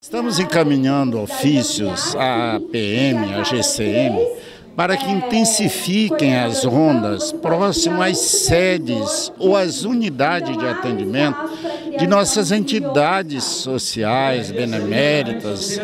Estamos encaminhando ofícios à PM, à GCM, para que intensifiquem as rondas próximo às sedes ou às unidades de atendimento de nossas entidades sociais, beneméritas,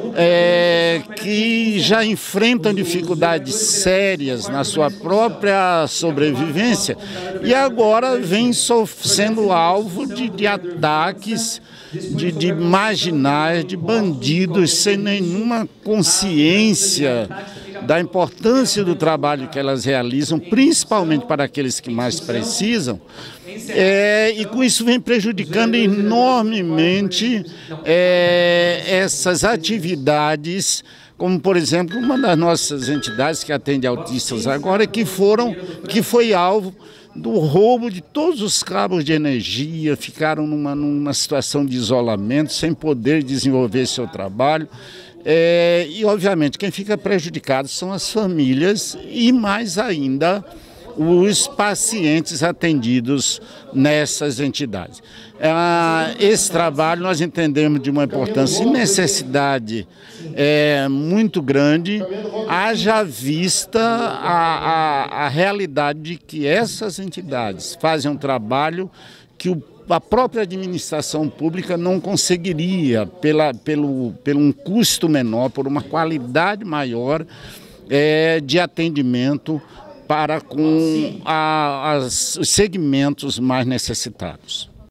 que já enfrentam dificuldades sérias na sua própria sobrevivência e agora vem sendo alvo de ataques de marginais, de bandidos sem nenhuma consciência da importância do trabalho que elas realizam, principalmente para aqueles que mais precisam, e com isso vem prejudicando enormemente essas atividades, como por exemplo uma das nossas entidades que atende autistas agora, que foi alvo do roubo de todos os cabos de energia, ficaram numa situação de isolamento, sem poder desenvolver seu trabalho. E, obviamente, quem fica prejudicado são as famílias e, mais ainda, os pacientes atendidos nessas entidades. Esse trabalho nós entendemos de uma importância e necessidade muito grande, haja vista a realidade de que essas entidades fazem um trabalho que a própria administração pública não conseguiria, pelo um custo menor, por uma qualidade maior de atendimento para com os segmentos mais necessitados.